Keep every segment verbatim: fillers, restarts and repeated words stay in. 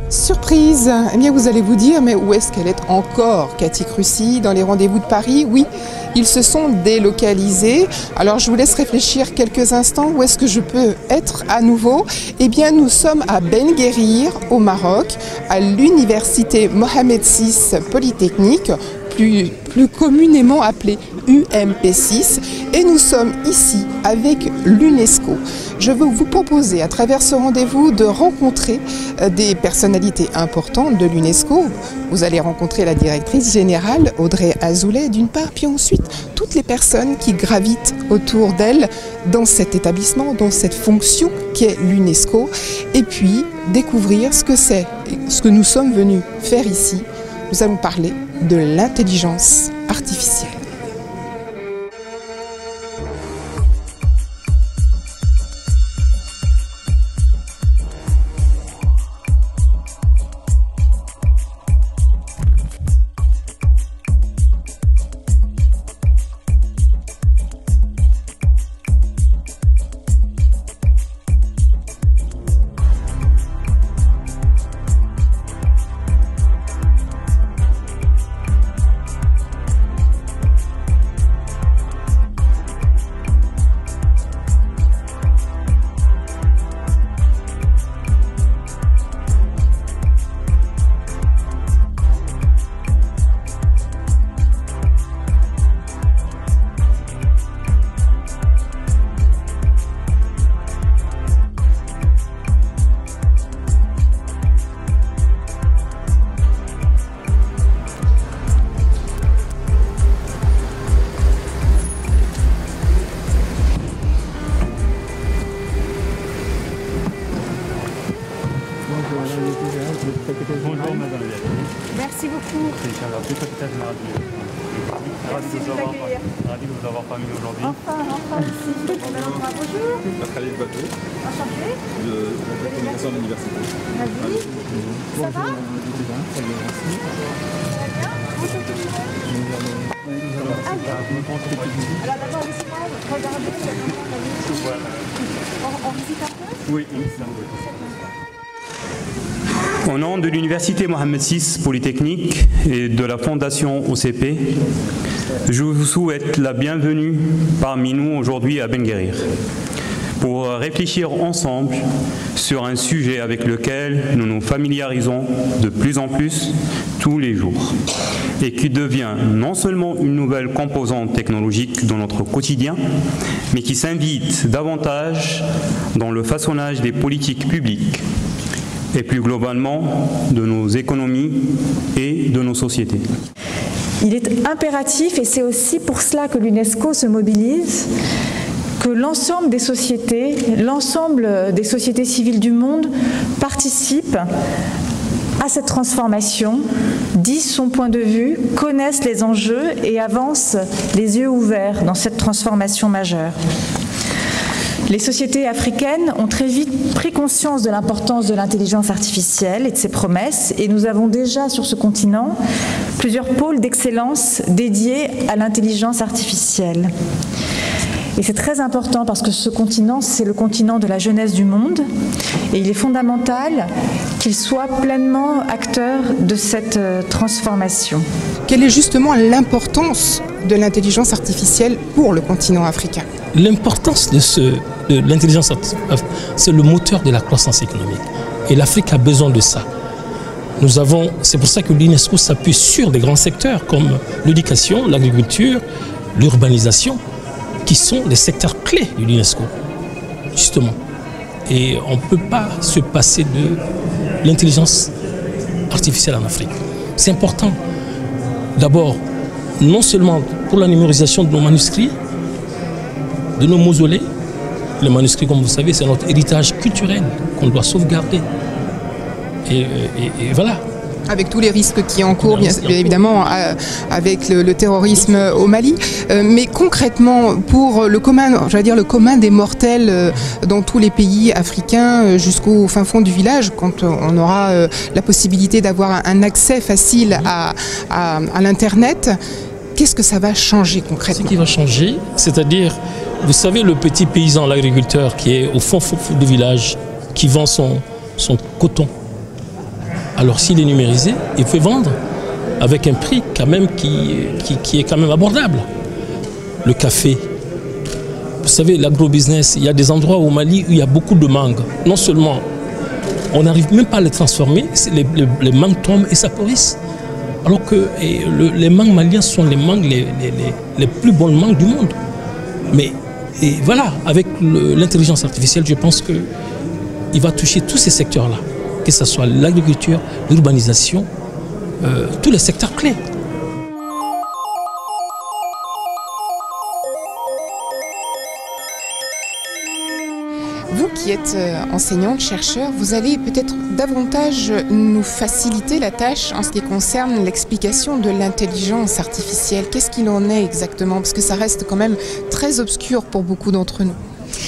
Surprise! Eh bien, vous allez vous dire, mais où est-ce qu'elle est encore, Cathy Crucy, dans les rendez-vous de Paris? Oui, ils se sont délocalisés. Alors, je vous laisse réfléchir quelques instants. Où est-ce que je peux être à nouveau? Eh bien, nous sommes à Ben Guerir, au Maroc, à l'université Mohamed six Polytechnique, plus, plus communément appelée U M P six, et nous sommes ici avec l'UNESCO. Je veux vous proposer à travers ce rendez-vous de rencontrer des personnalités importantes de l'UNESCO. Vous allez rencontrer la directrice générale Audrey Azoulay d'une part, puis ensuite toutes les personnes qui gravitent autour d'elle dans cet établissement, dans cette fonction qui est l'UNESCO, et puis découvrir ce que c'est, ce que nous sommes venus faire ici. Nous allons parler de l'intelligence artificielle. Bonjour madame. Merci beaucoup. C'est Inch'Allah, c'est capitaine Maradi. Ravi de vous avoir, ravi de vous avoir parmi nous aujourd'hui. Enfin, enfin ici. Bonjour. Bonjour. Khalid Bateau, Enchanté. de la communication de l'université. Ravi. Ça va? Très bien, merci. Très bien. Alors d'abord, laissez-moi regarder. On visite un peu? Oui, on visite un peu. Au nom de l'université Mohamed six Polytechnique et de la fondation O C P, je vous souhaite la bienvenue parmi nous aujourd'hui à Ben Guerir pour réfléchir ensemble sur un sujet avec lequel nous nous familiarisons de plus en plus tous les jours et qui devient non seulement une nouvelle composante technologique dans notre quotidien, mais qui s'invite davantage dans le façonnage des politiques publiques et plus globalement de nos économies et de nos sociétés. Il est impératif, et c'est aussi pour cela que l'UNESCO se mobilise, que l'ensemble des sociétés, l'ensemble des sociétés civiles du monde participent à cette transformation, disent son point de vue, connaissent les enjeux et avancent les yeux ouverts dans cette transformation majeure. Les sociétés africaines ont très vite pris conscience de l'importance de l'intelligence artificielle et de ses promesses, et nous avons déjà sur ce continent plusieurs pôles d'excellence dédiés à l'intelligence artificielle. Et c'est très important parce que ce continent, c'est le continent de la jeunesse du monde, et il est fondamental qu'il soit pleinement acteur de cette transformation. Quelle est justement l'importance de l'intelligence artificielle pour le continent africain? L'importance de, ce, de l'intelligence artificielle, c'est le moteur de la croissance économique. Et l'Afrique a besoin de ça. Nous avons, c'est pour ça que l'UNESCO s'appuie sur des grands secteurs comme l'éducation, l'agriculture, l'urbanisation, qui sont des secteurs clés de l'UNESCO, justement. Et on ne peut pas se passer de l'intelligence artificielle en Afrique. C'est important, d'abord, non seulement pour la numérisation de nos manuscrits, de nos mausolées. Les manuscrits, comme vous savez, c'est notre héritage culturel qu'on doit sauvegarder. Et, et, et voilà. Avec tous les risques qui encourent, bien, bien évidemment, euh, avec le, le terrorisme au Mali. Euh, mais concrètement, pour le commun, j'allais dire le commun des mortels euh, dans tous les pays africains, euh, jusqu'au fin fond du village, quand euh, on aura euh, la possibilité d'avoir un, un accès facile à, à, à l'Internet, qu'est-ce que ça va changer concrètement? Ce qui va changer, c'est-à-dire, vous savez, le petit paysan, l'agriculteur qui est au fond, fond, fond du village, qui vend son, son coton. Alors s'il est numérisé, il faut vendre avec un prix quand même qui, qui, qui est quand même abordable. Le café, vous savez, l'agro-business, il y a des endroits au Mali où il y a beaucoup de mangues. Non seulement on n'arrive même pas à les transformer, les, les, les mangues tombent et ça pourrissent. Alors que et le, les mangues maliens sont les mangues les, les, les, les plus bonnes mangues du monde. Mais et voilà, avec l'intelligence artificielle, je pense qu'il va toucher tous ces secteurs-là, que ce soit l'agriculture, l'urbanisation, euh, tous les secteurs clés. Vous qui êtes enseignante, chercheur, vous allez peut-être davantage nous faciliter la tâche en ce qui concerne l'explication de l'intelligence artificielle. Qu'est-ce qu'il en est exactement? Parce que ça reste quand même très obscur pour beaucoup d'entre nous.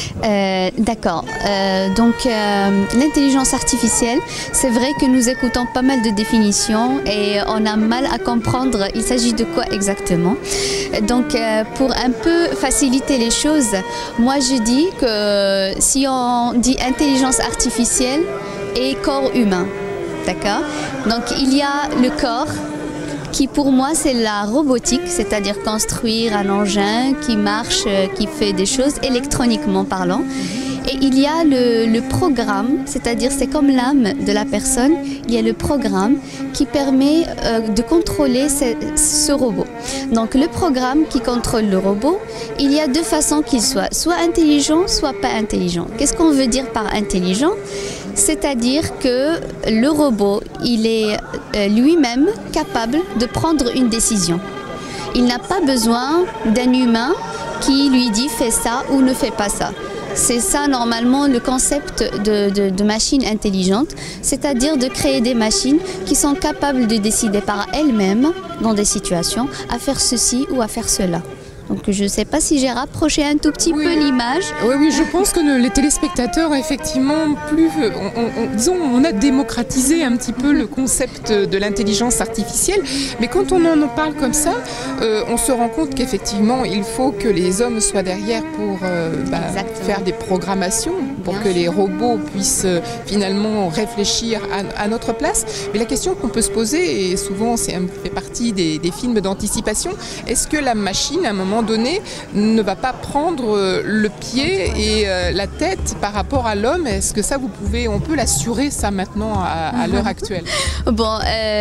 Euh, D'accord. Euh, donc euh, l'intelligence artificielle, c'est vrai que nous écoutons pas mal de définitions et on a mal à comprendre il s'agit de quoi exactement. Donc euh, pour un peu faciliter les choses, moi je dis que si on dit intelligence artificielle et corps humain, d'accord? Donc il y a le corps qui pour moi c'est la robotique, c'est-à-dire construire un engin qui marche, qui fait des choses électroniquement parlant. Et il y a le, le programme, c'est-à-dire c'est comme l'âme de la personne, il y a le programme qui permet euh, de contrôler ce, ce robot. Donc le programme qui contrôle le robot, il y a deux façons qu'il soit, soit intelligent, soit pas intelligent. Qu'est-ce qu'on veut dire par intelligent? C'est-à-dire que le robot, il est euh, lui-même capable de prendre une décision. Il n'a pas besoin d'un humain qui lui dit fais ça ou ne fais pas ça. C'est ça normalement le concept de, de, de machine intelligente, c'est-à-dire de créer des machines qui sont capables de décider par elles-mêmes dans des situations à faire ceci ou à faire cela. Donc je ne sais pas si j'ai rapproché un tout petit oui. peu l'image. Oui, oui, je pense que le, les téléspectateurs, effectivement, plus, on, on, disons, on a démocratisé un petit peu le concept de l'intelligence artificielle. Mais quand on en parle comme ça, euh, on se rend compte qu'effectivement, il faut que les hommes soient derrière pour euh, bah, faire des programmations, pour Bien que sûr. les robots puissent euh, finalement réfléchir à, à notre place. Mais la question qu'on peut se poser, et souvent c'est fait partie des, des films d'anticipation, est-ce que la machine, à un moment donné, ne va pas prendre le pied et la tête par rapport à l'homme? Est-ce que ça, vous pouvez, on peut l'assurer ça maintenant à, à l'heure actuelle? Bon,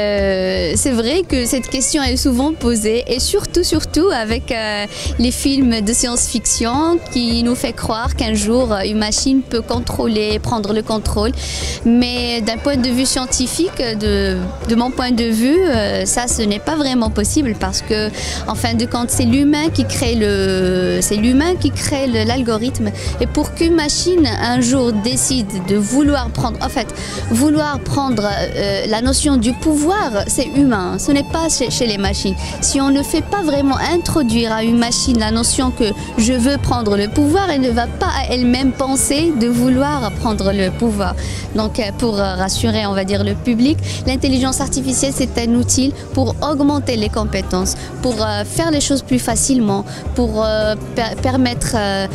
euh, c'est vrai que cette question est souvent posée et surtout, surtout avec euh, les films de science-fiction qui nous fait croire qu'un jour une machine peut contrôler, prendre le contrôle. Mais d'un point de vue scientifique, de, de mon point de vue, euh, ça, ce n'est pas vraiment possible parce que, en fin de compte, c'est l'humain qui crée le, c'est l'humain qui crée l'algorithme. Et pour qu'une machine un jour décide de vouloir prendre, en fait, vouloir prendre euh, la notion du pouvoir, c'est humain. Ce n'est pas chez, chez les machines. Si on ne fait pas vraiment introduire à une machine la notion que je veux prendre le pouvoir, elle ne va pas à elle-même penser de vouloir prendre le pouvoir. Donc, pour rassurer, on va dire, le public, l'intelligence artificielle, c'est un outil pour augmenter les compétences, pour euh, faire les choses plus facilement, pour euh, per permettre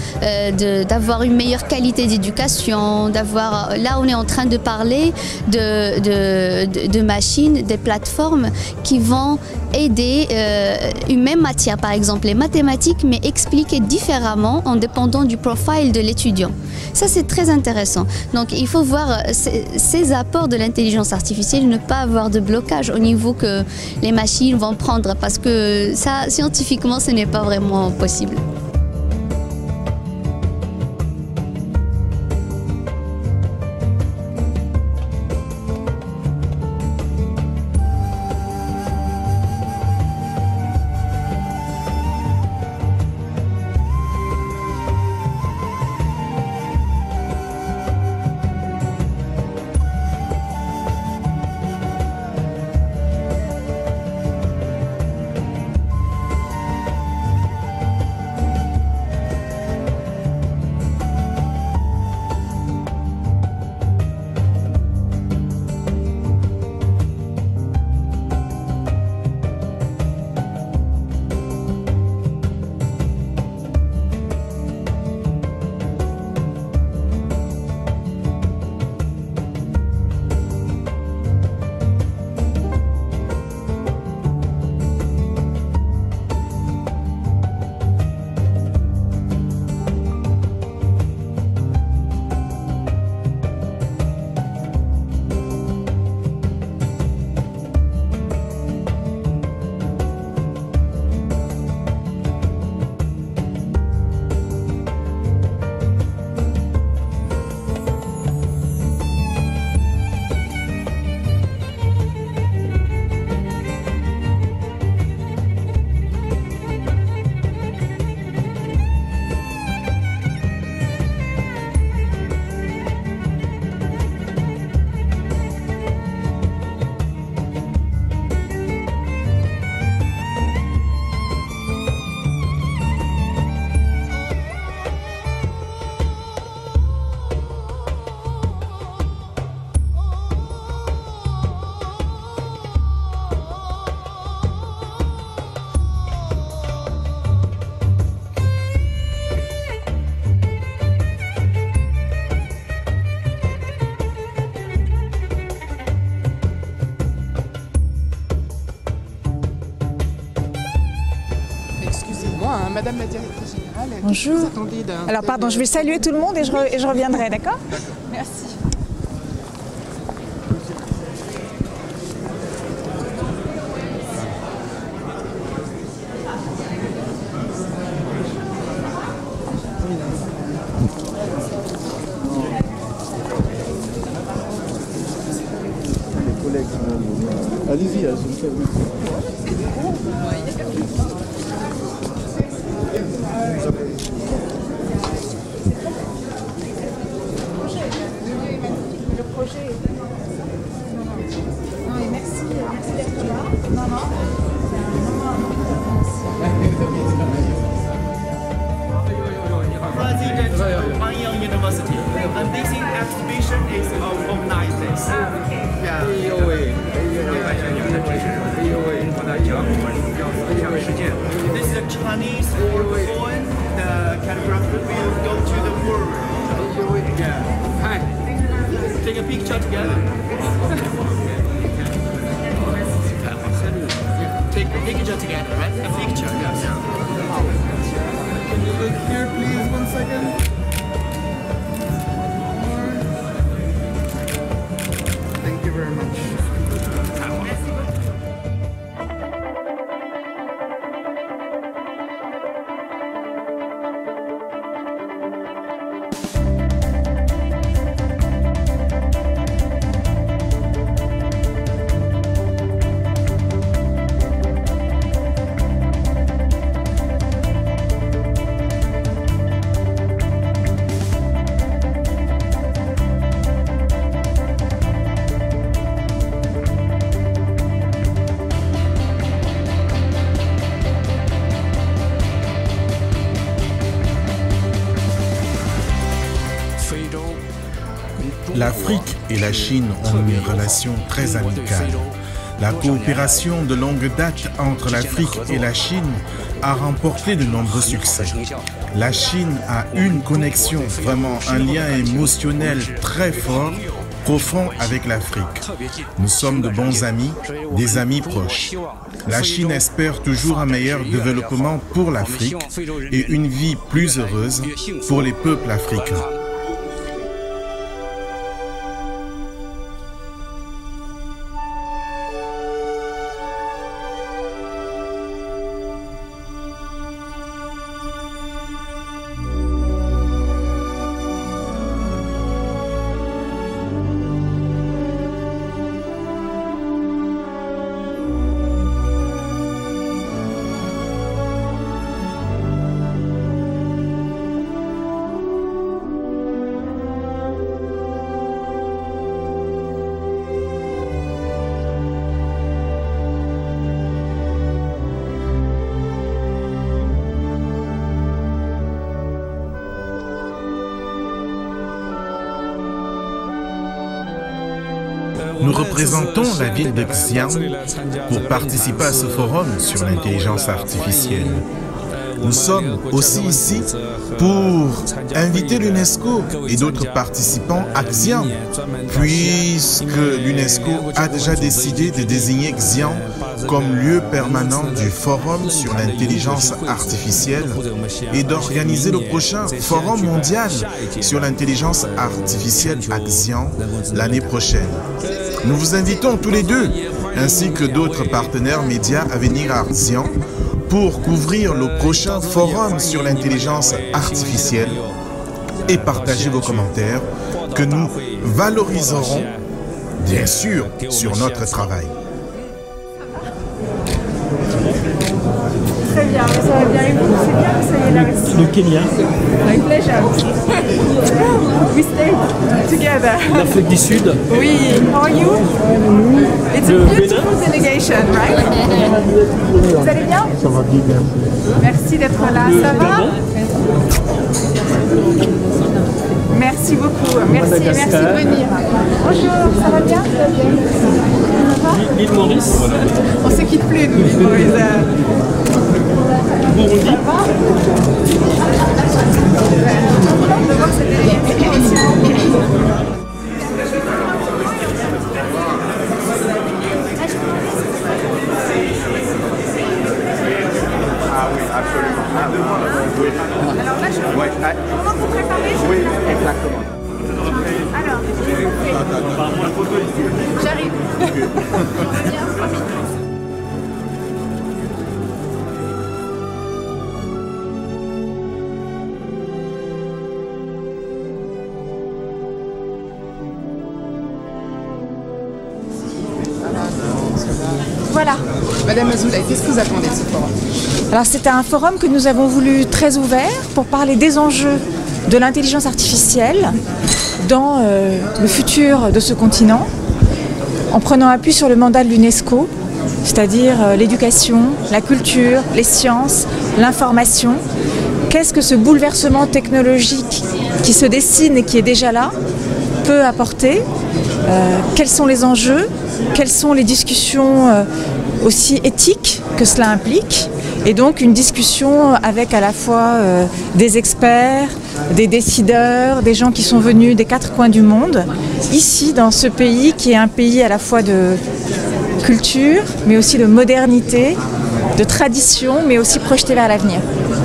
euh, d'avoir une meilleure qualité d'éducation, d'avoir, là on est en train de parler de, de, de, de machines, des plateformes qui vont aider euh, une même matière, par exemple les mathématiques, mais expliquer différemment en dépendant du profil de l'étudiant. Ça c'est très intéressant. Donc il faut voir ces, ces apports de l'intelligence artificielle, ne pas avoir de blocage au niveau que les machines vont prendre, parce que ça scientifiquement ce n'est pas vraiment possible. Madame la directrice générale, bonjour. Vous attendez d'un Alors pardon, je vais saluer tout le monde et je, re, et je reviendrai, d'accord? Merci. Allez-y, je me fais oui. Le projet. Non, et merci, merci d'être là. Non, non. President of Nanyang University. And this exhibition is of nine days. Yeah. This is a Chinese poem. The calligraphy will go to the world. Yeah. Hi. Take a picture together. Take a picture together, right? A picture, yes. Can you look here, please, one second? Thank you very much. L'Afrique et la Chine ont une relation très amicale. La coopération de longue date entre l'Afrique et la Chine a remporté de nombreux succès. La Chine a une connexion, vraiment un lien émotionnel très fort, profond avec l'Afrique. Nous sommes de bons amis, des amis proches. La Chine espère toujours un meilleur développement pour l'Afrique et une vie plus heureuse pour les peuples africains. Nous représentons la ville de Xi'an pour participer à ce forum sur l'intelligence artificielle. Nous sommes aussi ici pour inviter l'UNESCO et d'autres participants à Xi'an, puisque l'UNESCO a déjà décidé de désigner Xi'an comme lieu permanent du Forum sur l'intelligence artificielle et d'organiser le prochain Forum mondial sur l'intelligence artificielle à Xi'an l'année prochaine. Nous vous invitons tous les deux, ainsi que d'autres partenaires médias à venir à Xi'an pour couvrir le prochain Forum sur l'intelligence artificielle et partager vos commentaires que nous valoriserons, bien sûr, sur notre travail. Très bien, ça va bien et vous? C'est bien, ça y est là aussi. Le Kenya. My pleasure. We stay together. L'Afrique du Sud. Oui, how are you? It's a beautiful delegation, right? Vous allez bien? Ça va bien. Merci d'être là, ça va? Merci beaucoup, merci, merci de venir. Bonjour, ça va bien? L'île Maurice. On ne se quitte plus, nous, l'île Maurice. Burundi. De voir cette délégation. Ah oui, absolument. Voilà. Madame Azoulay, qu'est-ce que vous attendez de ce forum? Alors c'était un forum que nous avons voulu très ouvert pour parler des enjeux de l'intelligence artificielle dans euh, le futur de ce continent, en prenant appui sur le mandat de l'UNESCO, c'est-à-dire euh, l'éducation, la culture, les sciences, l'information. Qu'est-ce que ce bouleversement technologique qui se dessine et qui est déjà là peut apporter? euh, Quels sont les enjeux? Quelles sont les discussions euh, aussi éthiques que cela implique? Et donc une discussion avec à la fois euh, des experts, des décideurs, des gens qui sont venus des quatre coins du monde, ici dans ce pays qui est un pays à la fois de culture, mais aussi de modernité, de tradition, mais aussi projeté vers l'avenir.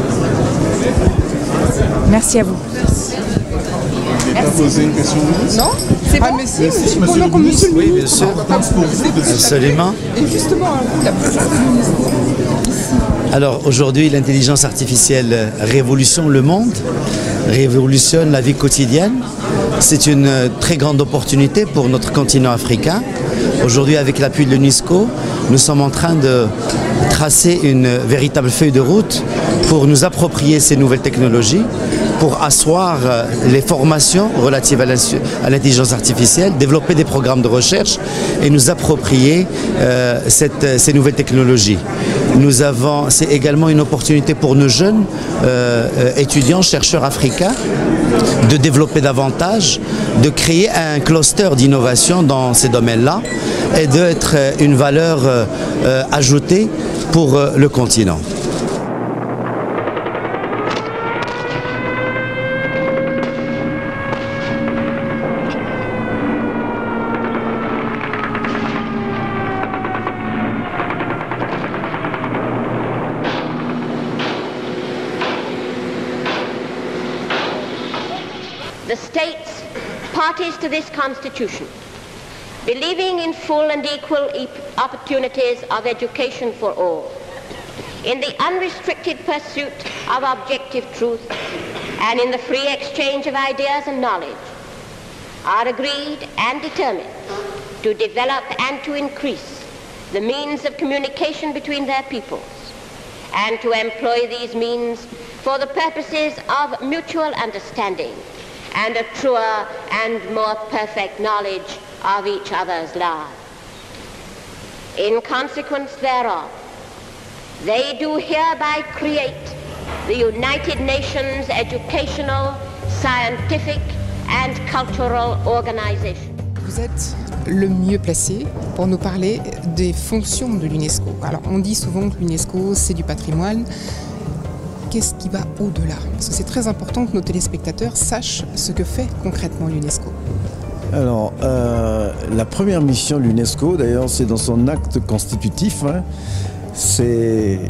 Merci à vous. Merci. Poser une question? Non? C'est bon? Ah, mais si, mais si, monsieur, monsieur, monsieur le ministre. Oui, bien sûr. Absolument. Et justement, la prochaine ministre. Alors aujourd'hui, l'intelligence artificielle révolutionne le monde, révolutionne la vie quotidienne. C'est une très grande opportunité pour notre continent africain. Aujourd'hui, avec l'appui de l'UNESCO, nous sommes en train de tracer une véritable feuille de route pour nous approprier ces nouvelles technologies, pour asseoir les formations relatives à l'intelligence artificielle, développer des programmes de recherche et nous approprier euh, cette, ces nouvelles technologies. Nous avons, c'est également une opportunité pour nos jeunes euh, étudiants, chercheurs africains, de développer davantage, de créer un cluster d'innovation dans ces domaines-là et d'être une valeur euh, ajoutée pour euh, le continent. The states, parties to this Constitution, believing in full and equal e- opportunities of education for all, in the unrestricted pursuit of objective truth, and in the free exchange of ideas and knowledge, are agreed and determined to develop and to increase the means of communication between their peoples, and to employ these means for the purposes of mutual understanding and a truer and more perfect knowledge of each other's lives. In consequence thereof, they do hereby create the United Nations Educational, Scientific and Cultural Organization. Vous êtes le mieux placé pour nous parler des fonctions de l'UNESCO. Alors on dit souvent que l'UNESCO c'est du patrimoine. Qu'est-ce qui va au-delà? Parce que c'est très important que nos téléspectateurs sachent ce que fait concrètement l'UNESCO. Alors, euh, la première mission de l'UNESCO, d'ailleurs, c'est dans son acte constitutif, hein, c'est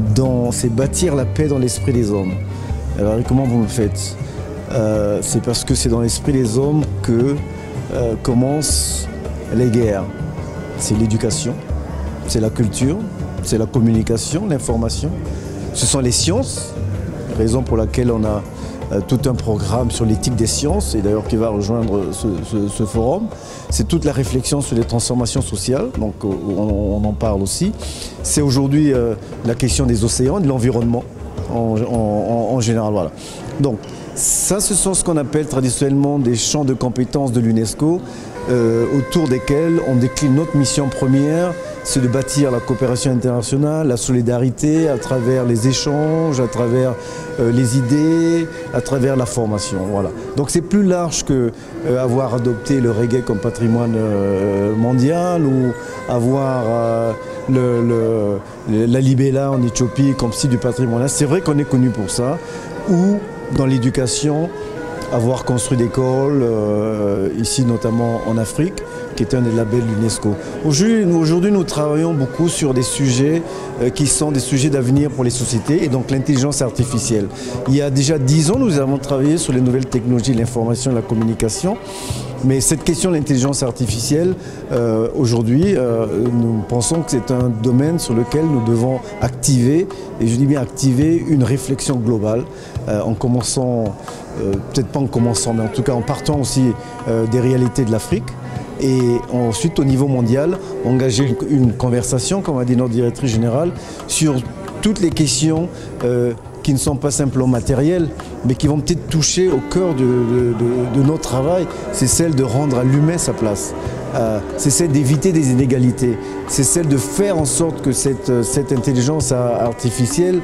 bâtir la paix dans l'esprit des hommes. Alors, comment vous le faites? euh, C'est parce que c'est dans l'esprit des hommes que euh, commencent les guerres. C'est l'éducation, c'est la culture, c'est la communication, l'information. Ce sont les sciences, raison pour laquelle on a euh, tout un programme sur l'éthique des sciences, et d'ailleurs qui va rejoindre ce, ce, ce forum. C'est toute la réflexion sur les transformations sociales, donc on, on en parle aussi. C'est aujourd'hui euh, la question des océans, de l'environnement en, en, en général. Voilà. Donc ça, ce sont ce qu'on appelle traditionnellement des champs de compétences de l'UNESCO, euh, autour desquels on décline notre mission première, c'est de bâtir la coopération internationale, la solidarité à travers les échanges, à travers euh, les idées, à travers la formation. Voilà. Donc c'est plus large que euh, avoir adopté le reggae comme patrimoine euh, mondial ou avoir euh, le, le, la libella en Éthiopie comme site du patrimoine. C'est vrai qu'on est connu pour ça, ou dans l'éducation, avoir construit des écoles, euh, ici notamment en Afrique, qui est un des labels de l'UNESCO. Aujourd'hui, nous travaillons beaucoup sur des sujets euh, qui sont des sujets d'avenir pour les sociétés, et donc l'intelligence artificielle. Il y a déjà dix ans, nous avons travaillé sur les nouvelles technologies, l'information et la communication. Mais cette question de l'intelligence artificielle, euh, aujourd'hui, euh, nous pensons que c'est un domaine sur lequel nous devons activer, et je dis bien activer, une réflexion globale, euh, en commençant, euh, peut-être pas en commençant, mais en tout cas en partant aussi euh, des réalités de l'Afrique, et ensuite au niveau mondial, engager une, une conversation, comme a dit notre directrice générale, sur toutes les questions euh, qui ne sont pas simplement matérielles, mais qui vont peut-être toucher au cœur de, de, de, de notre travail, c'est celle de rendre à l'humain sa place. Euh, c'est celle d'éviter des inégalités, c'est celle de faire en sorte que cette, cette intelligence artificielle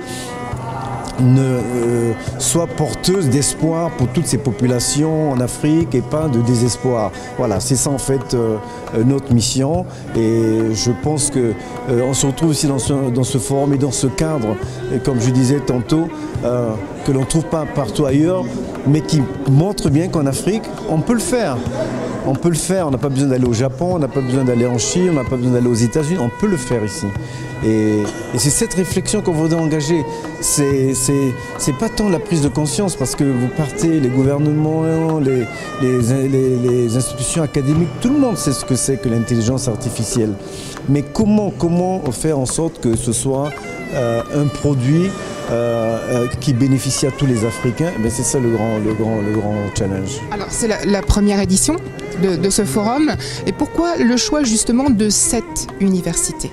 ne euh, soit porteuse d'espoir pour toutes ces populations en Afrique et pas de désespoir. Voilà, c'est ça en fait euh, notre mission, et je pense que euh, on se retrouve aussi dans ce, dans ce forum et dans ce cadre, et comme je disais tantôt, euh, que l'on ne trouve pas partout ailleurs, mais qui montre bien qu'en Afrique, on peut le faire. On peut le faire, on n'a pas besoin d'aller au Japon, on n'a pas besoin d'aller en Chine, on n'a pas besoin d'aller aux États-Unis, on peut le faire ici. Et, et c'est cette réflexion qu'on voudrait engager. C'est pas tant la prise de conscience, parce que vous partez, les gouvernements, les, les, les, les institutions académiques, tout le monde sait ce que c'est que l'intelligence artificielle. Mais comment, comment faire en sorte que ce soit euh, un produit Euh, euh, qui bénéficie à tous les Africains? Eh c'est ça le grand, le, grand, le grand challenge. Alors c'est la, la première édition de, de ce forum. Et pourquoi le choix justement de cette université?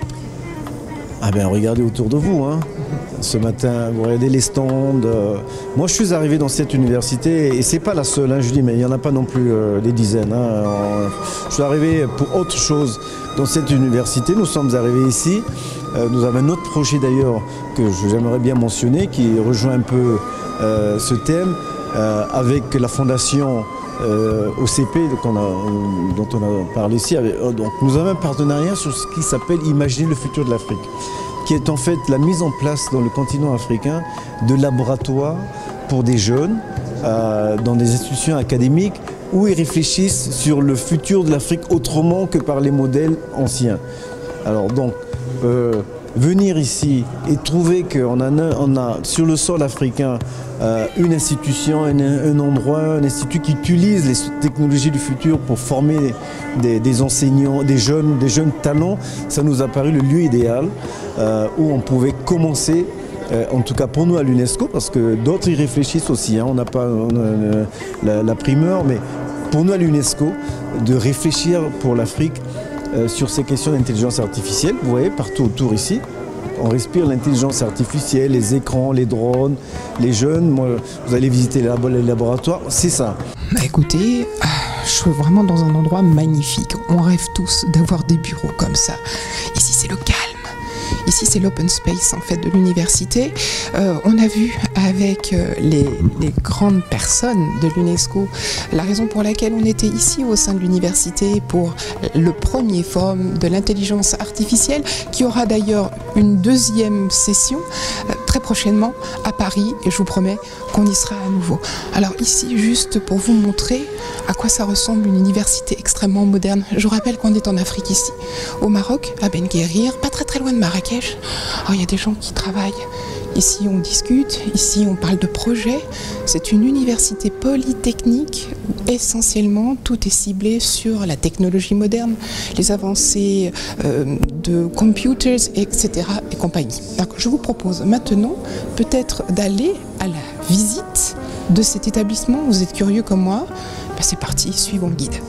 Ah ben regardez autour de vous, hein. Ce matin, vous regardez les stands. Euh, moi je suis arrivé dans cette université, et c'est pas la seule, hein, je dis, mais il n'y en a pas non plus euh, des dizaines. Hein. Alors, je suis arrivé pour autre chose dans cette université. Nous sommes arrivés ici. Euh, nous avons un autre projet d'ailleurs que j'aimerais bien mentionner, qui rejoint un peu euh, ce thème, euh, avec la fondation euh, O C P dont on, a, dont on a parlé ici. Donc, nous avons un partenariat sur ce qui s'appelle Imaginer le futur de l'Afrique, qui est en fait la mise en place dans le continent africain de laboratoires pour des jeunes euh, dans des institutions académiques où ils réfléchissent sur le futur de l'Afrique autrement que par les modèles anciens. Alors donc, euh, venir ici et trouver qu'on a, on a sur le sol africain euh, une institution, un, un endroit, un institut qui utilise les technologies du futur pour former des, des enseignants, des jeunes, des jeunes talents, ça nous a paru le lieu idéal euh, où on pouvait commencer. Euh, en tout cas pour nous à l'UNESCO, parce que d'autres y réfléchissent aussi, hein, on n'a pas on a, euh, la, la primeur, mais pour nous à l'UNESCO, de réfléchir pour l'Afrique euh, sur ces questions d'intelligence artificielle. Vous voyez, partout autour ici, on respire l'intelligence artificielle, les écrans, les drones, les jeunes. Moi, vous allez visiter les, labo les laboratoires, c'est ça. Bah écoutez, je suis vraiment dans un endroit magnifique. On rêve tous d'avoir des bureaux comme ça. Ici, c'est le calme. Ici, c'est l'open space en fait de l'université. Euh, on a vu avec euh, les, les grandes personnes de l'UNESCO la raison pour laquelle on était ici au sein de l'université pour le premier forum de l'intelligence artificielle, qui aura d'ailleurs une deuxième session euh, très prochainement à Paris, et je vous promets qu'on y sera à nouveau. Alors ici, juste pour vous montrer à quoi ça ressemble une université extrêmement moderne. Je vous rappelle qu'on est en Afrique ici, au Maroc, à Ben Guérir, pas très très loin de Marrakech. Alors il y a des gens qui travaillent. Ici on discute, ici on parle de projets. C'est une université polytechnique où essentiellement tout est ciblé sur la technologie moderne, les avancées euh, de computers, et cetera et compagnie. Donc je vous propose maintenant peut-être d'aller à la visite de cet établissement. Vous êtes curieux comme moi? Ben c'est parti, suivons le guide.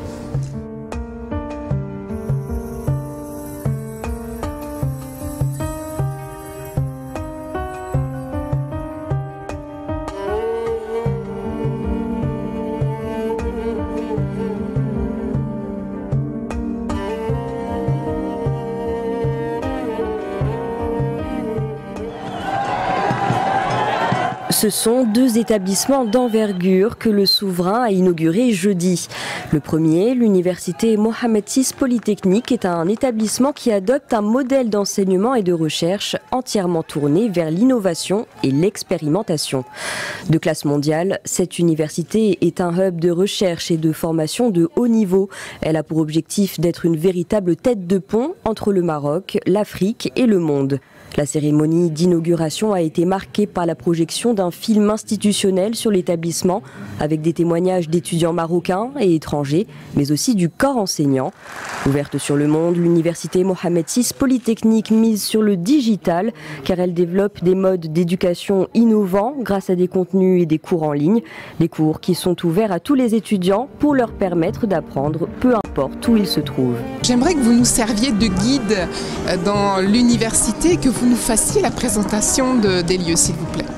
Ce sont deux établissements d'envergure que le souverain a inaugurés jeudi. Le premier, l'université Mohamed six Polytechnique, est un établissement qui adopte un modèle d'enseignement et de recherche entièrement tourné vers l'innovation et l'expérimentation. De classe mondiale, cette université est un hub de recherche et de formation de haut niveau. Elle a pour objectif d'être une véritable tête de pont entre le Maroc, l'Afrique et le monde. La cérémonie d'inauguration a été marquée par la projection d'un film institutionnel sur l'établissement, avec des témoignages d'étudiants marocains et étrangers, mais aussi du corps enseignant. Ouverte sur le monde, l'université Mohamed six Polytechnique mise sur le digital, car elle développe des modes d'éducation innovants grâce à des contenus et des cours en ligne. Des cours qui sont ouverts à tous les étudiants pour leur permettre d'apprendre, peu importe où ils se trouvent. J'aimerais que vous nous serviez de guide dans l'université, que vous nous fassiez la présentation de, des lieux, s'il vous plaît.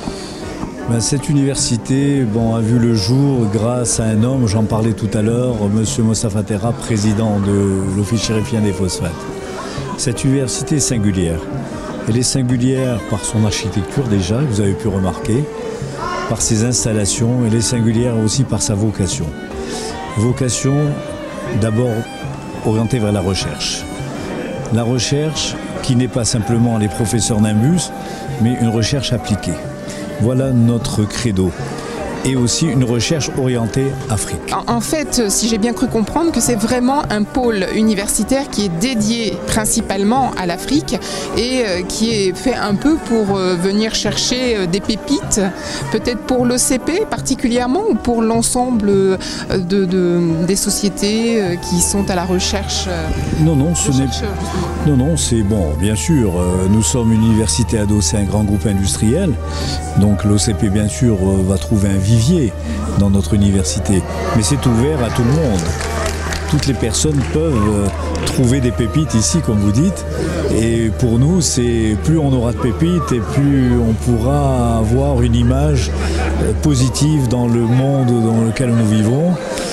Ben, cette université bon, a vu le jour grâce à un homme, j'en parlais tout à l'heure, M. Mostafa Terra, président de l'Office chérifien des phosphates. Cette université est singulière. Elle est singulière par son architecture déjà, vous avez pu remarquer, par ses installations, elle est singulière aussi par sa vocation. Vocation d'abord orientée vers la recherche. La recherche qui n'est pas simplement les professeurs Nimbus, mais une recherche appliquée. Voilà notre credo. Et aussi une recherche orientée Afrique. En fait, si j'ai bien cru comprendre, que c'est vraiment un pôle universitaire qui est dédié principalement à l'Afrique et qui est fait un peu pour venir chercher des pépites, peut-être pour l'O C P particulièrement ou pour l'ensemble de, de, des sociétés qui sont à la recherche. Non, non, ce n'est non, non, c'est bon, bien sûr, nous sommes une université adossée à un grand groupe industriel, donc l'O C P bien sûr va trouver un vivier dans notre université, mais c'est ouvert à tout le monde. Toutes les personnes peuvent trouver des pépites ici, comme vous dites, et pour nous, c'est plus on aura de pépites et plus on pourra avoir une image positive dans le monde dans lequel nous vivons.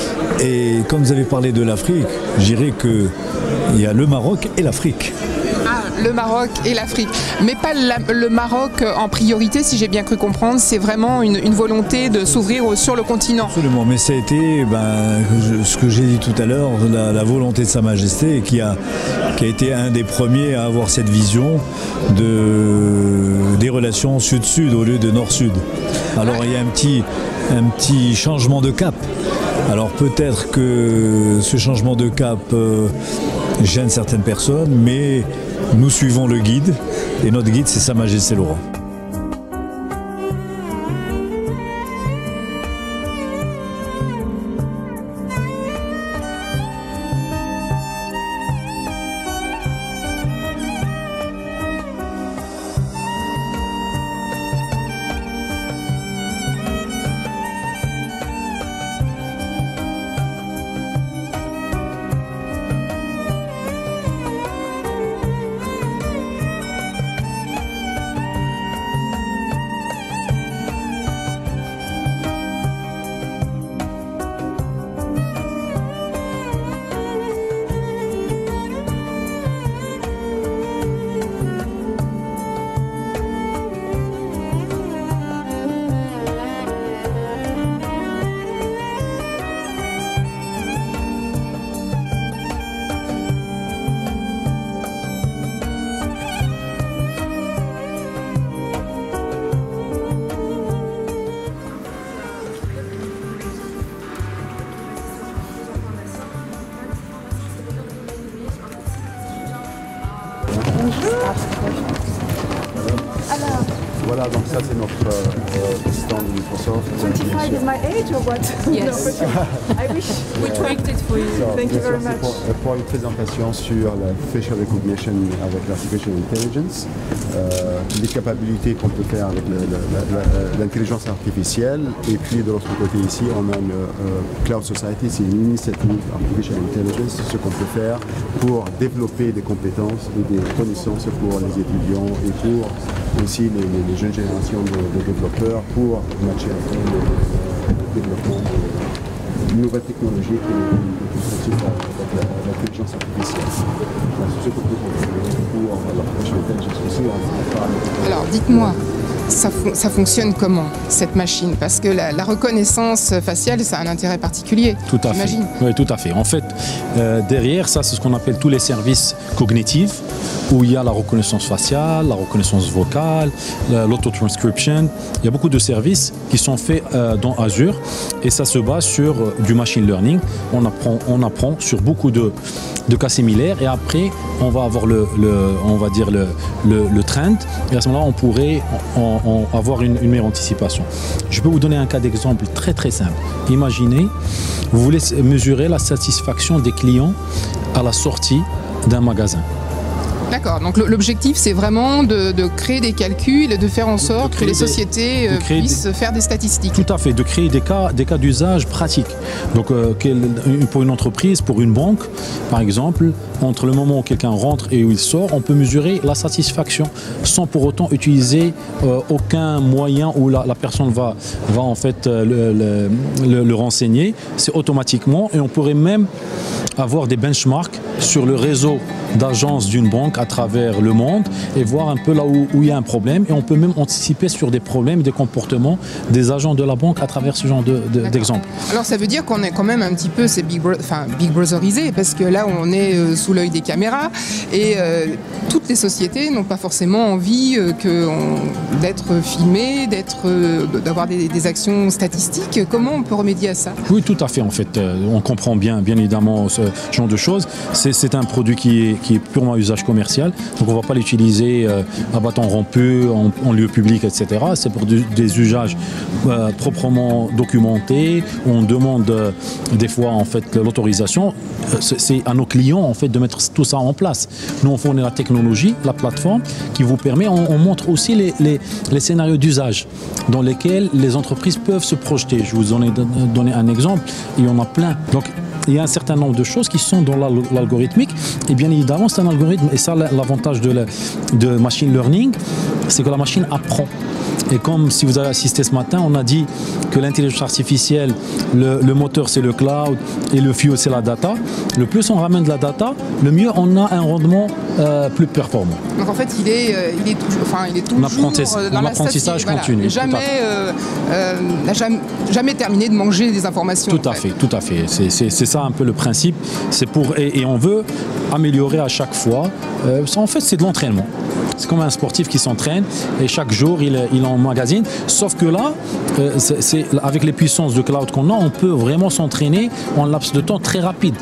Et comme vous avez parlé de l'Afrique, je dirais qu'il y a le Maroc et l'Afrique. Le Maroc et l'Afrique, mais pas la, le Maroc en priorité, si j'ai bien cru comprendre, c'est vraiment une, une volonté de s'ouvrir sur le continent. Absolument, mais ça a été ben, je, ce que j'ai dit tout à l'heure, la, la volonté de Sa Majesté qui a, qui a été un des premiers à avoir cette vision de, des relations sud-sud au lieu de nord-sud. Alors il y a un petit, un petit changement de cap. Alors peut-être que ce changement de cap euh, gêne certaines personnes, mais nous suivons le guide, et notre guide c'est Sa Majesté le Roi. Voilà, donc ça c'est notre euh, stand de Microsoft. twenty-five is my age or what? Yes. I wish we tweaked it for you. So, Thank you very much. Pour, pour une présentation sur la facial recognition avec l'artificial intelligence, euh, les capacités qu'on peut faire avec l'intelligence artificielle, et puis de l'autre côté ici on a le euh, Cloud Society, c'est une initiative artificial intelligence, ce qu'on peut faire pour développer des compétences et des connaissances pour les étudiants et pour aussi les, les, les jeunes générations de, de développeurs pour matcher avec le développement de nouvelles technologies qui sont avec l'intelligence artificielle. C'est ce que pour l'artificial intelligence aussi. Alors dites-moi, ça, ça fonctionne comment cette machine? Parce que la, la reconnaissance faciale, ça a un intérêt particulier. Tout à fait. Oui, tout à fait. En fait, euh, derrière ça, c'est ce qu'on appelle tous les services cognitifs. où il y a la reconnaissance faciale, la reconnaissance vocale, l'auto-transcription. Il y a beaucoup de services qui sont faits euh, dans Azure et ça se base sur euh, du machine learning. On apprend, on apprend sur beaucoup de, de cas similaires et après on va avoir le, le on va dire le, le, le trend et à ce moment-là on pourrait en, en avoir une, une meilleure anticipation. Je peux vous donner un cas d'exemple très très simple. Imaginez, vous voulez mesurer la satisfaction des clients à la sortie d'un magasin. D'accord, donc l'objectif c'est vraiment de, de créer des calculs et de faire en sorte que les sociétés des, puissent des, faire des statistiques. Tout à fait, de créer des cas, des cas d'usage pratiques. Donc euh, pour une entreprise, pour une banque, par exemple, entre le moment où quelqu'un rentre et où il sort, on peut mesurer la satisfaction sans pour autant utiliser euh, aucun moyen où la, la personne va, va en fait euh, le, le, le renseigner. C'est automatiquement et on pourrait même avoir des benchmarks sur le réseau d'agences d'une banque à travers le monde et voir un peu là où, où il y a un problème et on peut même anticiper sur des problèmes, des comportements des agents de la banque à travers ce genre de, de, d'exemple. Alors ça veut dire qu'on est quand même un petit peu c'est big, bro enfin, big brotherisé parce que là on est euh, sous l'œil des caméras et euh, toutes les sociétés n'ont pas forcément envie euh, que on, d'être filmées, d'être, euh, d'avoir des, des actions statistiques. Comment on peut remédier à ça? Oui, tout à fait en fait. Euh, on comprend bien, bien évidemment ce genre de choses. C'est, c'est un produit qui est, qui est purement à usage commercial, donc on ne va pas l'utiliser euh, à bâton rompu, en, en lieu public, et cetera. C'est pour du, des usages euh, proprement documentés. On demande euh, des fois en fait l'autorisation. C'est, c'est à nos clients en fait de mettre tout ça en place. Nous on fournit la technologie, la plateforme qui vous permet. On, on montre aussi les, les, les scénarios d'usage dans lesquels les entreprises peuvent se projeter. Je vous en ai donné un exemple. Il y en a plein. Donc il y a un certain nombre de choses qui sont dans l'algorithmique et bien évidemment c'est un algorithme et ça l'avantage de, la, de machine learning c'est que la machine apprend et comme si vous avez assisté ce matin on a dit que l'intelligence artificielle le, le moteur c'est le cloud et le fuel c'est la data. Le plus on ramène de la data le mieux on a un rendement euh, plus performant. Donc en fait il est, euh, il est toujours, enfin, il est toujours euh, dans l'apprentissage continu. Voilà. Jamais, euh, euh, n'a jamais, jamais terminé de manger des informations. Tout à fait, fait, tout à fait. C'est, c'est, c'est ça un peu le principe. C'est pour, et, et on veut améliorer à chaque fois. Euh, en fait c'est de l'entraînement. C'est comme un sportif qui s'entraîne et chaque jour il, il emmagasine. Sauf que là, euh, c'est, c'est, avec les puissances de cloud qu'on a, on peut vraiment s'entraîner en laps de temps très rapide.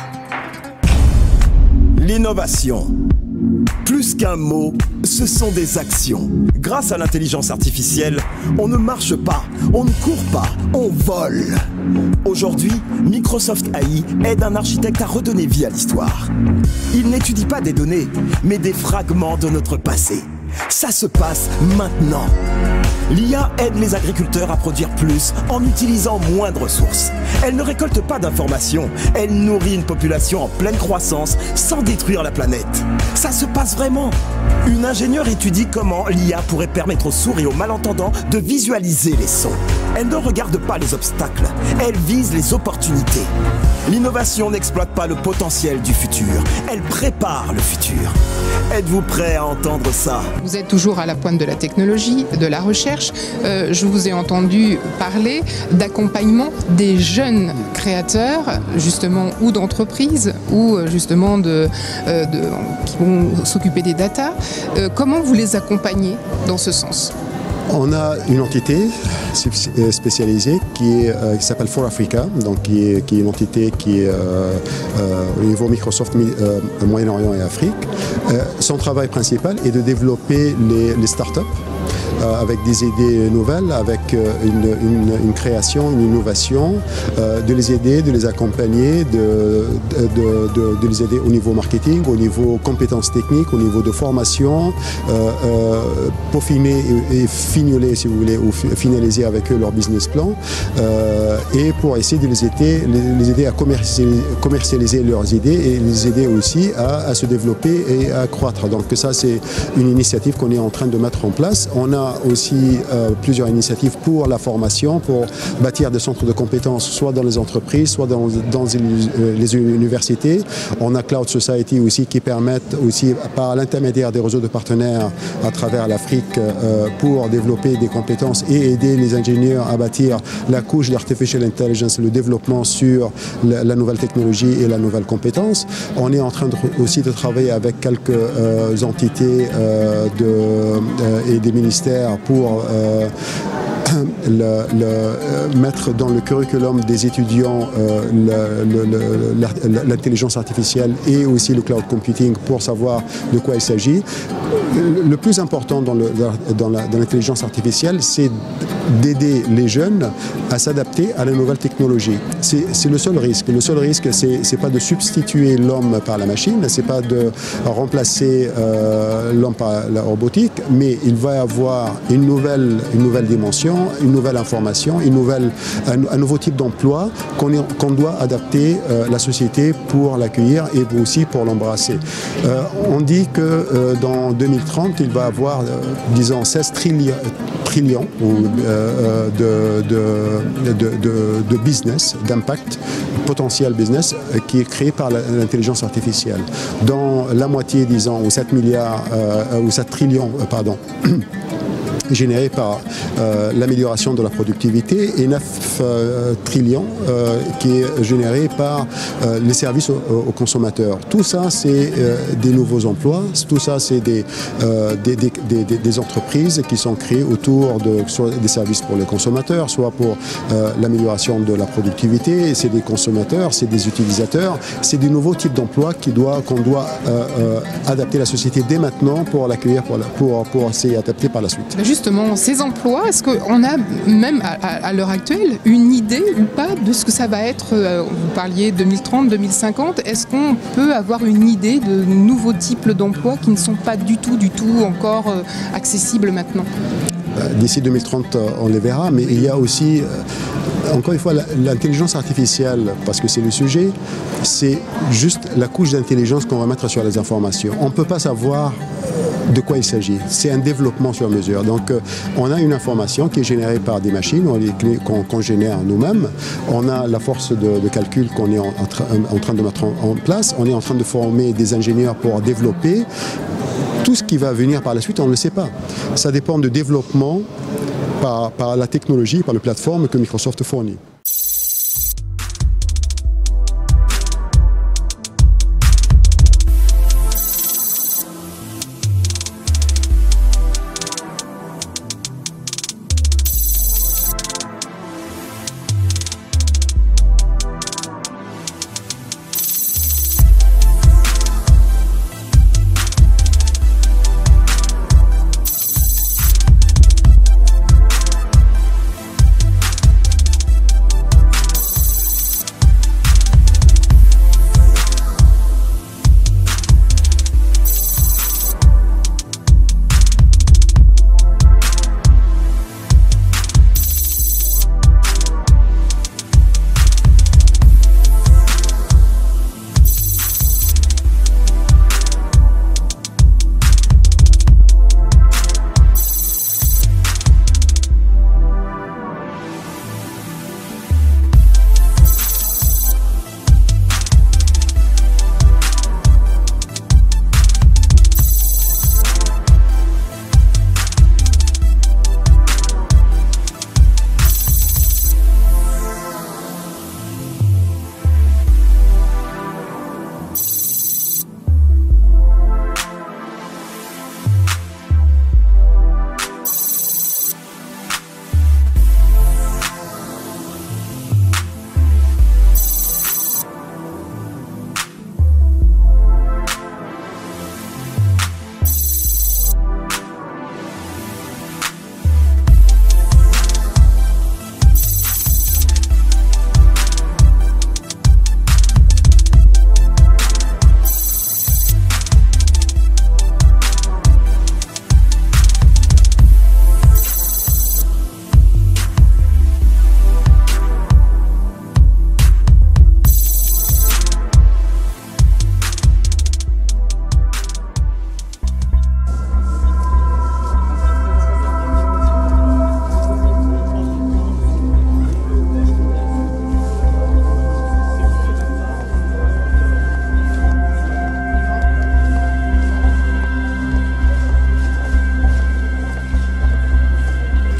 L'innovation. Plus qu'un mot, ce sont des actions. Grâce à l'intelligence artificielle, on ne marche pas, on ne court pas, on vole. Aujourd'hui, Microsoft A I aide un architecte à redonner vie à l'histoire. Il n'étudie pas des données, mais des fragments de notre passé. Ça se passe maintenant. L'I A aide les agriculteurs à produire plus en utilisant moins de ressources. Elle ne récolte pas d'informations, elle nourrit une population en pleine croissance sans détruire la planète. Ça se passe vraiment. Une ingénieure étudie comment l'I A pourrait permettre aux sourds et aux malentendants de visualiser les sons. Elle ne regarde pas les obstacles, elle vise les opportunités. L'innovation n'exploite pas le potentiel du futur, elle prépare le futur. Êtes-vous prêt à entendre ça? Vous êtes toujours à la pointe de la technologie, de la recherche. Euh, je vous ai entendu parler d'accompagnement des jeunes créateurs, justement, ou d'entreprises, ou justement de, euh, de, qui vont s'occuper des data. Euh, comment vous les accompagnez dans ce sens? On a une entité spécialisée qui, est, euh, qui s'appelle For Africa, donc qui est, qui est une entité qui est euh, euh, au niveau Microsoft euh, Moyen-Orient et Afrique. Euh, son travail principal est de développer les, les startups euh, avec des idées nouvelles, avec euh, une, une, une création, une innovation, euh, de les aider, de les accompagner, de, de, de, de les aider au niveau marketing, au niveau compétences techniques, au niveau de formation, euh, euh, peaufiner et, et fignoler, si vous voulez, ou finaliser avec eux leur business plan, euh, et pour essayer de les aider, les, les aider à commercialiser, commercialiser leurs idées et les aider aussi à, à se développer et à croître. Donc ça, c'est une initiative qu'on est en train de mettre en place. On on a aussi euh, plusieurs initiatives pour la formation, pour bâtir des centres de compétences, soit dans les entreprises, soit dans, dans les universités. On a Cloud Society aussi qui permettent aussi, par l'intermédiaire des réseaux de partenaires à travers l'Afrique, euh, pour développer des compétences et aider les ingénieurs à bâtir la couche d'Artificial Intelligence, le développement sur la, la nouvelle technologie et la nouvelle compétence. On est en train de, aussi de travailler avec quelques euh, entités euh, de, euh, et des ministères pour euh, Le, le, euh, mettre dans le curriculum des étudiants euh, l'intelligence artificielle et aussi le cloud computing pour savoir de quoi il s'agit. Le, le plus important dans l'intelligence artificielle, c'est d'aider les jeunes à s'adapter à la nouvelle technologie. C'est le seul risque. Le seul risque, c'est pas de substituer l'homme par la machine, c'est pas de remplacer euh, l'homme par la robotique, mais il va y avoir une nouvelle, une nouvelle dimension, une nouvelle information, une nouvelle, un, un nouveau type d'emploi qu'on qu'on doit adapter euh, la société pour l'accueillir et aussi pour l'embrasser. Euh, on dit que euh, dans deux mille trente, il va y avoir, euh, disons, seize trillions, trillions euh, de, de, de, de, de business, d'impact, potentiel business, euh, qui est créé par l'intelligence artificielle. Dans la moitié, disons, ou sept milliards, euh, ou sept trillions, euh, pardon, généré par euh, l'amélioration de la productivité et neuf euh, trillions euh, qui est généré par euh, les services aux, aux consommateurs. Tout ça, c'est euh, des nouveaux emplois, tout ça, c'est des, euh, des, des, des, des entreprises qui sont créées autour de soit des services pour les consommateurs, soit pour euh, l'amélioration de la productivité. C'est des consommateurs, c'est des utilisateurs, c'est des nouveaux types d'emplois qu'on doit, qu'on doit euh, euh, adapter la société dès maintenant pour l'accueillir, pour, pour, pour s'y adapter par la suite. Justement, ces emplois, est-ce qu'on a même à, à, à l'heure actuelle une idée ou pas de ce que ça va être? Vous parliez deux mille trente, deux mille cinquante. Est-ce qu'on peut avoir une idée de nouveaux types d'emplois qui ne sont pas du tout, du tout encore accessibles maintenant? D'ici deux mille trente, on les verra, mais il y a aussi, encore une fois, l'intelligence artificielle, parce que c'est le sujet, c'est juste la couche d'intelligence qu'on va mettre sur les informations. On ne peut pas savoir de quoi il s'agit. C'est un développement sur mesure. Donc, euh, on a une information qui est générée par des machines, qu'on qu'on génère nous-mêmes. On a la force de, de calcul qu'on est en, en, tra en train de mettre en, en place. On est en train de former des ingénieurs pour développer. Tout ce qui va venir par la suite, on ne le sait pas. Ça dépend du développement par, par la technologie, par les plateformes que Microsoft fournit.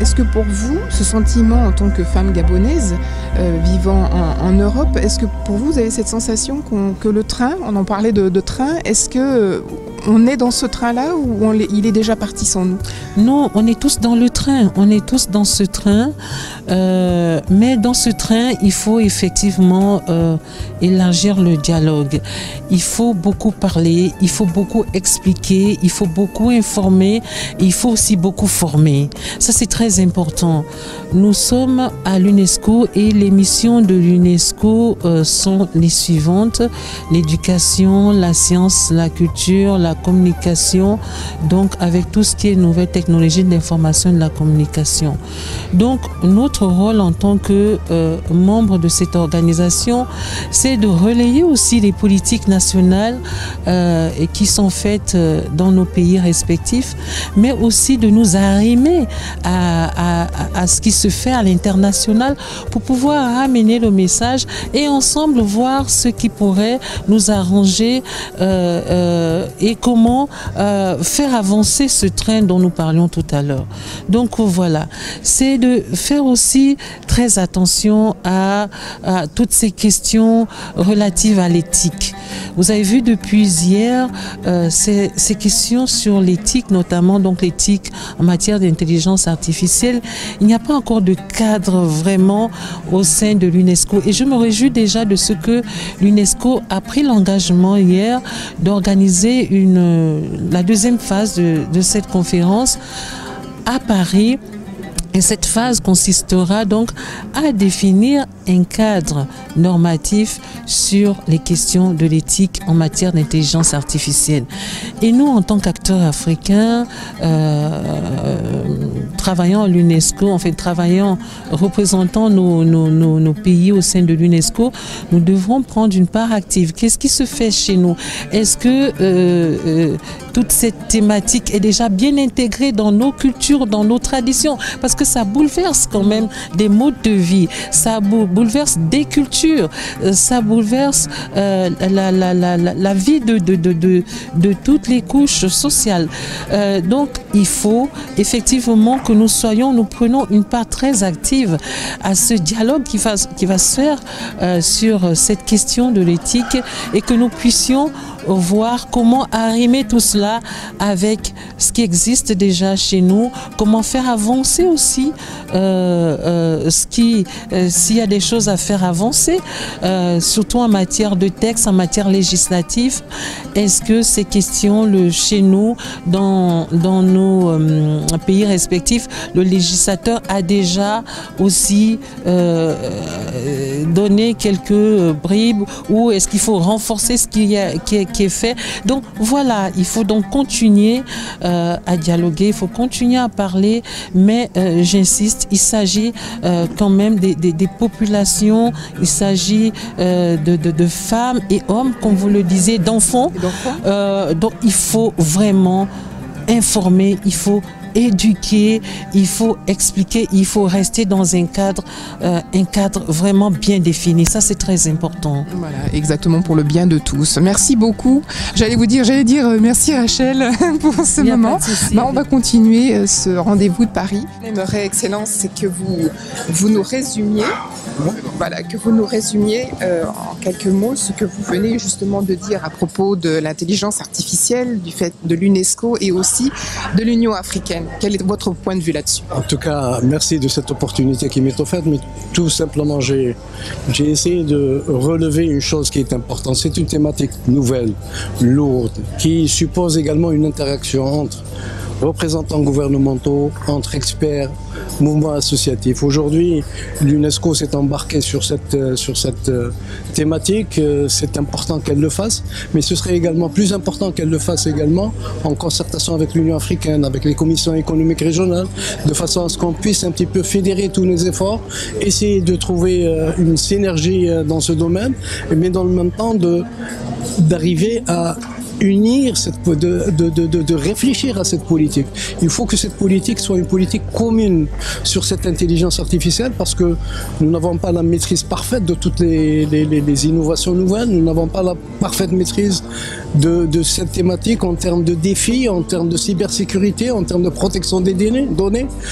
Est-ce que pour vous, ce sentiment en tant que femme gabonaise euh, vivant en, en Europe, est-ce que pour vous, vous avez cette sensation qu'on, que le train, on en parlait de, de train, est-ce que euh, on est dans ce train-là ou on, il est déjà parti sans nous? Non, on est tous dans le train, on est tous dans ce train, euh, mais dans ce train, il faut effectivement euh, élargir le dialogue. Il faut beaucoup parler, il faut beaucoup expliquer, il faut beaucoup informer, il faut aussi beaucoup former. Ça, c'est très important. Nous sommes à l'UNESCO et les missions de l'UNESCO euh, sont les suivantes: l'éducation, la science, la culture, la communication, donc avec tout ce qui est nouvelles technologies de l'information et de la communication. Donc notre rôle en tant que euh, membre de cette organisation, c'est de relayer aussi les politiques nationales euh, et qui sont faites euh, dans nos pays respectifs, mais aussi de nous arrimer à, à, à ce qui se fait à l'international pour pouvoir amener le message et ensemble voir ce qui pourrait nous arranger euh, euh, et comment euh, faire avancer ce train dont nous parlions tout à l'heure. Donc voilà, c'est de faire aussi très attention à, à toutes ces questions relatives à l'éthique. Vous avez vu depuis hier euh, ces, ces questions sur l'éthique, notamment donc l'éthique en matière d'intelligence artificielle. Il n'y a pas encore de cadre vraiment au sein de l'UNESCO et je me réjouis déjà de ce que l'UNESCO a pris l'engagement hier d'organiser une la deuxième phase de, de cette conférence à Paris. Et cette phase consistera donc à définir un cadre normatif sur les questions de l'éthique en matière d'intelligence artificielle. Et nous, en tant qu'acteurs africains, euh, travaillant à l'UNESCO, en fait, travaillant, représentant nos, nos, nos, nos pays au sein de l'UNESCO, nous devrons prendre une part active. Qu'est-ce qui se fait chez nous? Est-ce que euh, euh, toute cette thématique est déjà bien intégrée dans nos cultures, dans nos traditions? Parce que ça bouleverse quand même des modes de vie, ça bouleverse des cultures, ça bouleverse euh, la, la, la, la, la vie de, de, de, de, de toutes les couches sociales. Euh, donc il faut effectivement que nous soyons, nous prenons une part très active à ce dialogue qui va, qui va se faire euh, sur cette question de l'éthique et que nous puissions voir comment arrimer tout cela avec ce qui existe déjà chez nous, comment faire avancer aussi euh, euh, ce qui, euh, s'il y a des choses à faire avancer, euh, surtout en matière de texte, en matière législative. Est-ce que ces questions, le, chez nous, dans, dans nos euh, pays respectifs, le législateur a déjà aussi euh, donné quelques bribes, ou est-ce qu'il faut renforcer ce qui est, qui est qui est fait? Donc voilà, il faut donc continuer euh, à dialoguer, il faut continuer à parler, mais euh, j'insiste, il s'agit euh, quand même des, des, des populations, il s'agit euh, de, de, de femmes et hommes, comme vous le disiez, d'enfants. Euh, donc il faut vraiment informer, il faut éduquer, il faut expliquer, il faut rester dans un cadre, euh, un cadre vraiment bien défini. Ça, c'est très important. Voilà, exactement, pour le bien de tous. Merci beaucoup. J'allais vous dire, j'allais dire merci Rachel pour ce moment. Bah, on va continuer ce rendez-vous de Paris. J'aimerais, Excellence, c'est que vous, vous nous résumiez, voilà, que vous nous résumiez euh, en quelques mots ce que vous venez justement de dire à propos de l'intelligence artificielle, du fait de l'UNESCO et aussi de l'Union africaine. Quel est votre point de vue là-dessus? En tout cas, merci de cette opportunité qui m'est offerte, mais tout simplement, j'ai j'ai essayé de relever une chose qui est importante. C'est une thématique nouvelle, lourde, qui suppose également une interaction entre représentants gouvernementaux, entre experts, mouvements associatifs. Aujourd'hui, l'UNESCO s'est embarquée sur cette, sur cette thématique. C'est important qu'elle le fasse, mais ce serait également plus important qu'elle le fasse également en concertation avec l'Union africaine, avec les commissions économiques régionales, de façon à ce qu'on puisse un petit peu fédérer tous nos efforts, essayer de trouver une synergie dans ce domaine, mais dans le même temps de, d'arriver à unir, cette, de, de, de, de réfléchir à cette politique. Il faut que cette politique soit une politique commune sur cette intelligence artificielle, parce que nous n'avons pas la maîtrise parfaite de toutes les, les, les innovations nouvelles, nous n'avons pas la parfaite maîtrise de, de cette thématique en termes de défis, en termes de cybersécurité, en termes de protection des données.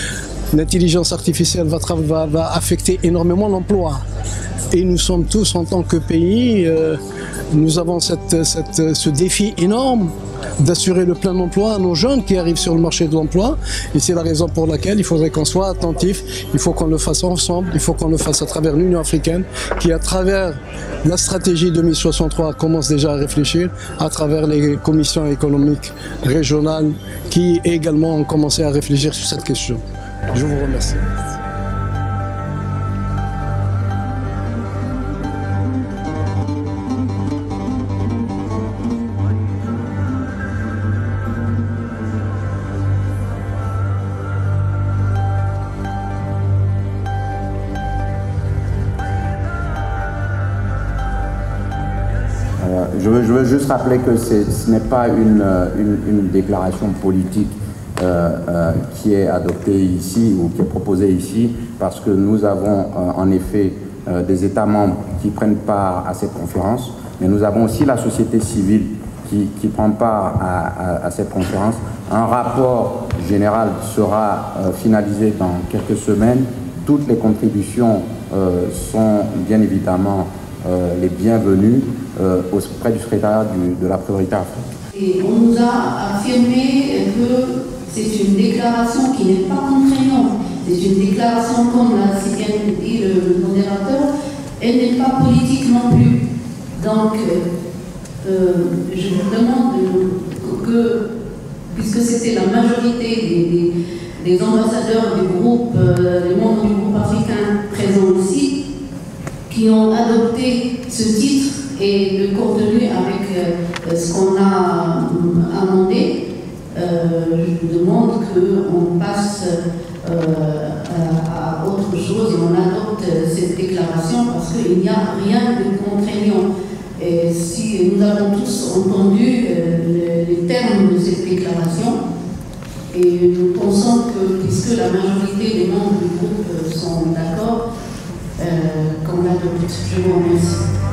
l'intelligence artificielle va, va, va affecter énormément l'emploi. Et nous sommes tous, en tant que pays, euh, nous avons cette, cette, ce défi énorme d'assurer le plein emploi à nos jeunes qui arrivent sur le marché de l'emploi. Et c'est la raison pour laquelle il faudrait qu'on soit attentif, il faut qu'on le fasse ensemble, il faut qu'on le fasse à travers l'Union africaine, qui à travers la stratégie deux mille soixante-trois commence déjà à réfléchir, à travers les commissions économiques régionales qui également ont commencé à réfléchir sur cette question. Je vous remercie. Je veux, je veux juste rappeler que ce n'est pas une, une, une déclaration politique euh, euh, qui est adoptée ici ou qui est proposée ici, parce que nous avons euh, en effet euh, des États membres qui prennent part à cette conférence, mais nous avons aussi la société civile qui, qui prend part à, à, à cette conférence. Un rapport général sera euh, finalisé dans quelques semaines. Toutes les contributions euh, sont bien évidemment euh, les bienvenues euh, auprès du secrétariat du, de la priorité Afrique. Et on nous a affirmé que c'est une déclaration qui n'est pas contraignante. C'est une déclaration, comme l'a si bien dit le modérateur, elle n'est pas politique non plus. Donc, euh, je vous demande que, puisque c'était la majorité des, des, des ambassadeurs du groupe, euh, des membres du groupe africain présents ici, qui ont adopté ce titre et le contenu avec euh, ce qu'on a euh, amendé, euh, je vous demande qu'on passe euh, à, à autre chose et on adopte cette déclaration parce qu'il n'y a rien de contraignant. Et si nous avons tous entendu euh, les termes de cette déclaration, et nous pensons que puisque la majorité des membres du groupe sont d'accord, euh, qu'on l'adopte. Je vous remercie.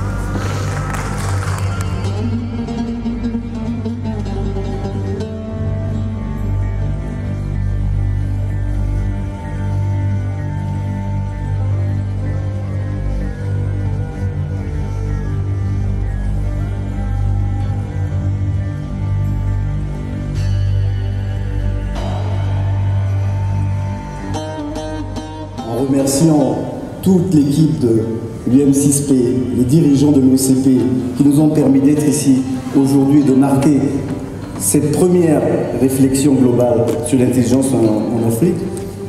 En remerciant toute l'équipe de l'U M six P, les dirigeants de l'O C P qui nous ont permis d'être ici aujourd'hui et de marquer cette première réflexion globale sur l'intelligence en, en Afrique,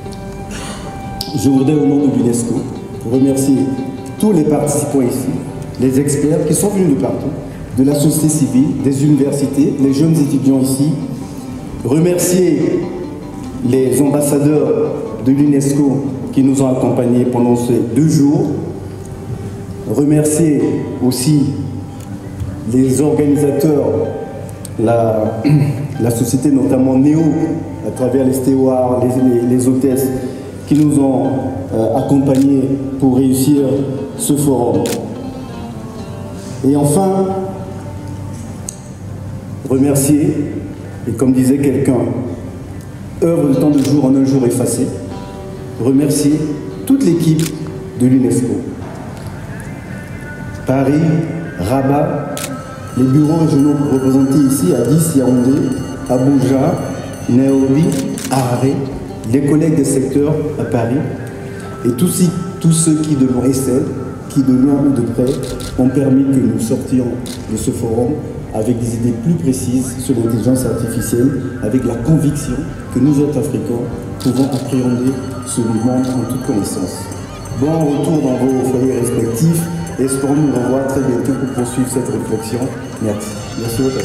je voudrais au nom de l'UNESCO remercier tous les participants ici, les experts qui sont venus de partout, de la société civile, des universités, les jeunes étudiants ici, remercier les ambassadeurs de l'UNESCO qui nous ont accompagnés pendant ces deux jours. Remercier aussi les organisateurs, la, la société notamment Néo, à travers les stewards, les, les, les hôtesses, qui nous ont euh, accompagnés pour réussir ce forum. Et enfin, remercier, et comme disait quelqu'un, œuvre de temps de jour en un jour effacé, remercier toute l'équipe de l'UNESCO. Paris, Rabat, les bureaux régionaux représentés ici, Addis, Yaoundé, Abuja, Nairobi, Harare, les collègues des secteurs à Paris, et tous, tous ceux qui de loin et celles qui de loin ou de près ont permis que nous sortions de ce forum avec des idées plus précises sur l'intelligence artificielle, avec la conviction que nous autres Africains pouvons appréhender ce monde en toute connaissance. Bon retour dans vos foyers respectifs. Espérons nous revoir très bientôt pour poursuivre cette réflexion. Merci. Merci beaucoup.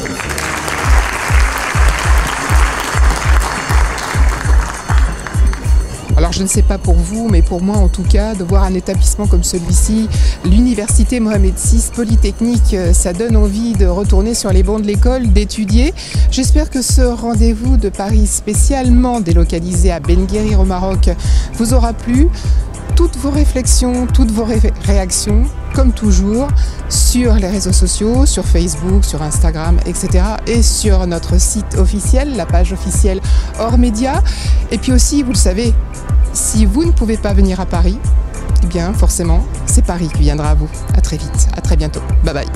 Alors je ne sais pas pour vous, mais pour moi en tout cas, de voir un établissement comme celui-ci, l'université Mohamed six Polytechnique, ça donne envie de retourner sur les bancs de l'école, d'étudier. J'espère que ce rendez-vous de Paris spécialement délocalisé à Ben Guerir au Maroc vous aura plu. Toutes vos réflexions, toutes vos ré réactions, comme toujours, sur les réseaux sociaux, sur Facebook, sur Instagram, et cetera. Et sur notre site officiel, la page officielle Hors Média. Et puis aussi, vous le savez, si vous ne pouvez pas venir à Paris, eh bien forcément, c'est Paris qui viendra à vous. À très vite, à très bientôt. Bye bye.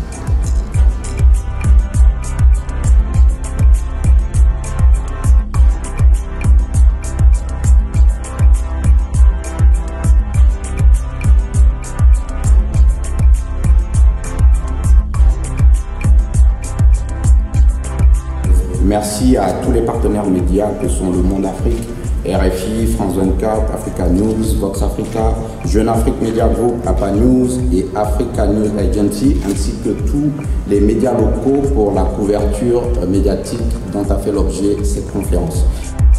Merci à tous les partenaires médias que sont Le Monde Afrique, R F I, France vingt-quatre, Africa News, Vox Africa, Jeune Afrique Media Group, A P A News et Africa News Agency, ainsi que tous les médias locaux pour la couverture médiatique dont a fait l'objet cette conférence.